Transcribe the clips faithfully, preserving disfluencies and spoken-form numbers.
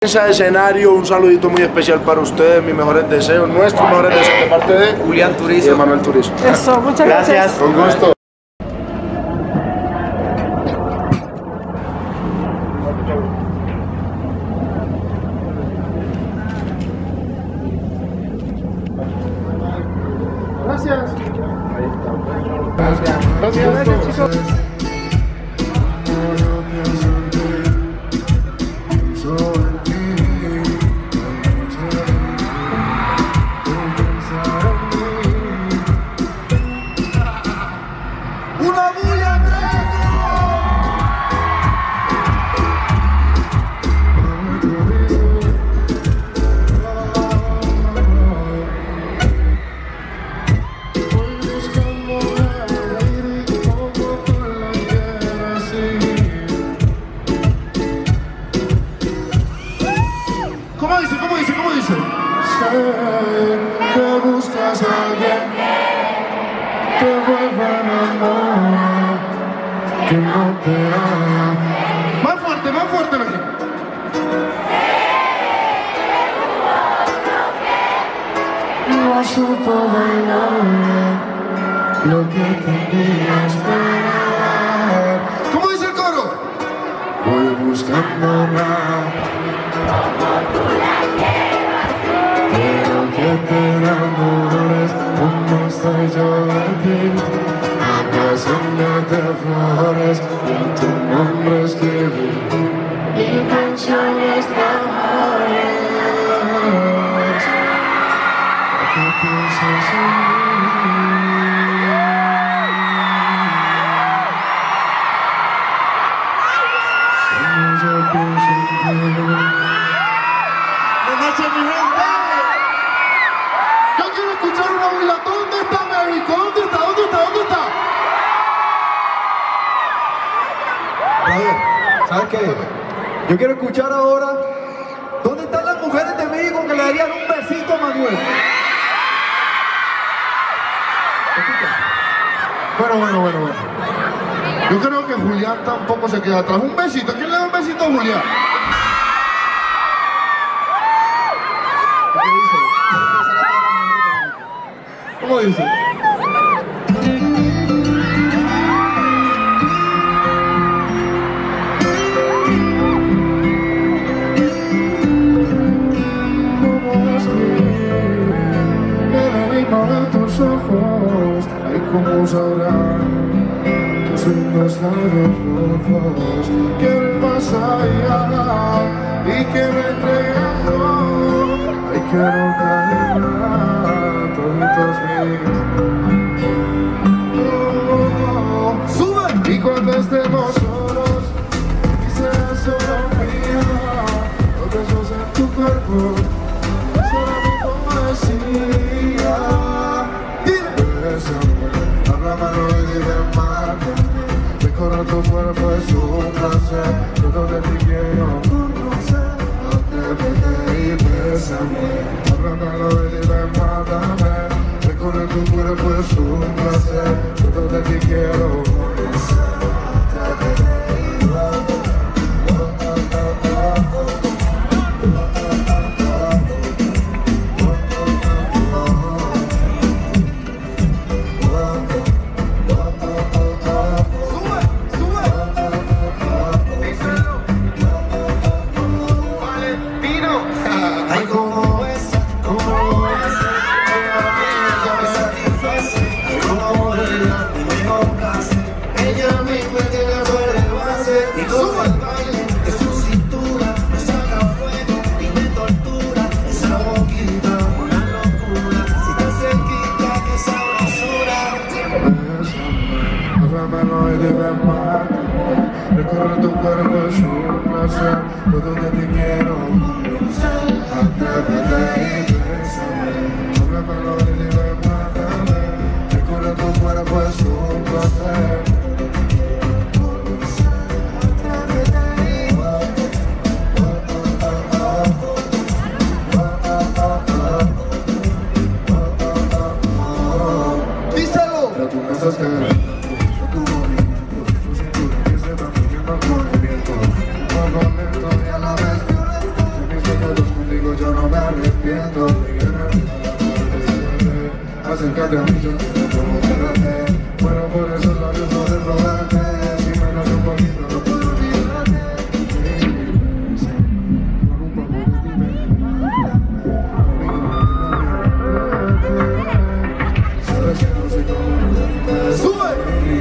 Escenario, un saludito muy especial para ustedes, mis mejores deseos, nuestros mejores deseos de parte de Julián Turizo y de Manuel Turizo. Eso, muchas gracias. Gracias. Con gusto. Gracias. Gracias. Gracias, gracias chicos. ¿Cómo dice? ¿Cómo dice? ¿Cómo dice? Sé que buscas a alguien que vuelva a enamorar, que no te haga. Más fuerte, más fuerte, Becky. No supo bailar lo que tenía esperar. ¿Cómo dice el coro? Voy buscando más. Quiero que te enamores como estoy yo de ti. Abrázame de flores con tu nombre escribí y canciones mejores. ¿Qué piensas en mí? Como yo pienso en ti. Mi gente, yo quiero escuchar una burla. ¿Dónde está México? ¿Dónde está? ¿Dónde está? ¿Dónde está? Brother, ¿sabes qué? Yo quiero escuchar ahora. ¿Dónde están las mujeres de México que le darían un besito a Manuel? Bueno, bueno, bueno, bueno. Yo creo que Julián tampoco se queda atrás. Un besito. ¿Quién le da un besito a Julián? ¿Cómo dice? ¿Cómo escribir el enigma de tus ojos? Ay, cómo sabrán tus lindos labios rojos. Quiero ir más allá y que me entreguen todo. Ay, quiero caer. Oh, sube. Y cuando estemos solos y sea solo mía, los besos en tu cuerpo será mi poesía. Dile, bésame, háblamelo y dime más de mí. Recorrer tu cuerpo es un placer, todo de ti quiero conocer. Atrévete y bésame, háblamelo y dime más de mí. Recorrer tu cuerpo es un placer, todo de ti quiero conocer. Recorrer tu cuerpo es un placer, todo de ti quiero. arrepiento de quererte. Acércate a mí, yo quiero provocarte. Bueno, por esos labios no de rogarte. Si me nace un poquito, no puedo olvidarte. Con un poco de ti, sabes que no soy como te sube.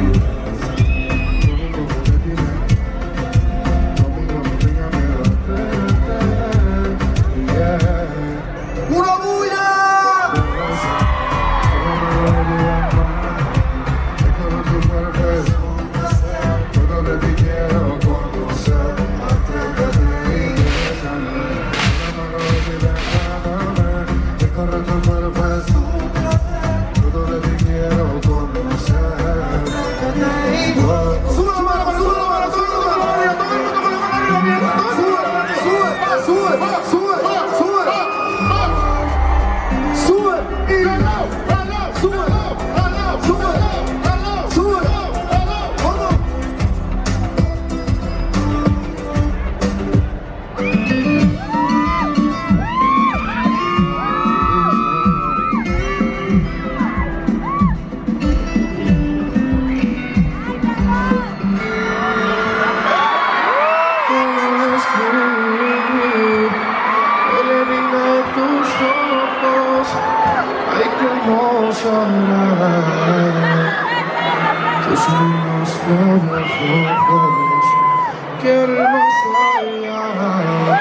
Tus mismos labios rojos quieren más allá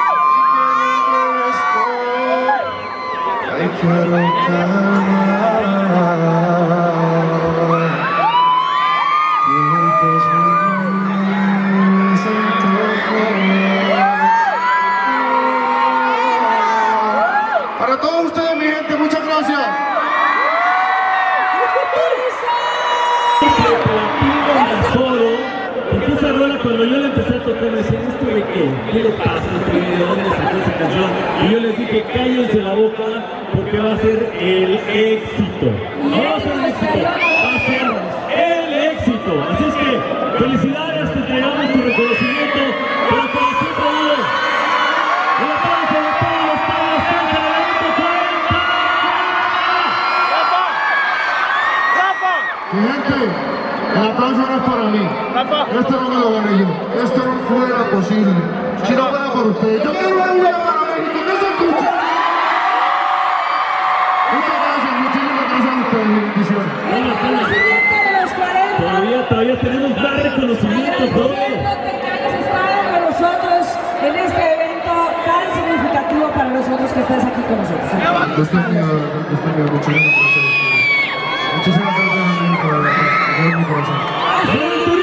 y que no estoy. Ay, quiero calmar tiempos míos en todo. Para todos ustedes, mi gente, muchas gracias. Porque esa rola cuando yo la empecé a tocar me decían, ¿esto de qué? ¿Qué le pasa? ¿De dónde sacó esa canción? Y yo les dije, cállense la boca porque va a ser el éxito. No va a ser el éxito, va a ser el éxito. Así es que felicidades, te entregamos tu reconocimiento, pero como siempre digo, un aplauso de todos los padres que han evento cuarenta. ¡Rafa! Mi gente, el aplauso no es para mí. Esto no me lo gané yo. Esto no fuera posible si no fuera por ustedes. Yo quiero una vida para México. ¿Qué se escucha? Muchas gracias, muchísimas gracias a ustedes. Bendiciones. Todavía, todavía tenemos más reconocimientos, ¿no? Que hayas estado con nosotros en este evento tan significativo para nosotros que estés aquí con nosotros. Dios te bendiga, Dios te bendiga. Muchísimas gracias. Muchísimas gracias, México, de verdad. De mi corazón.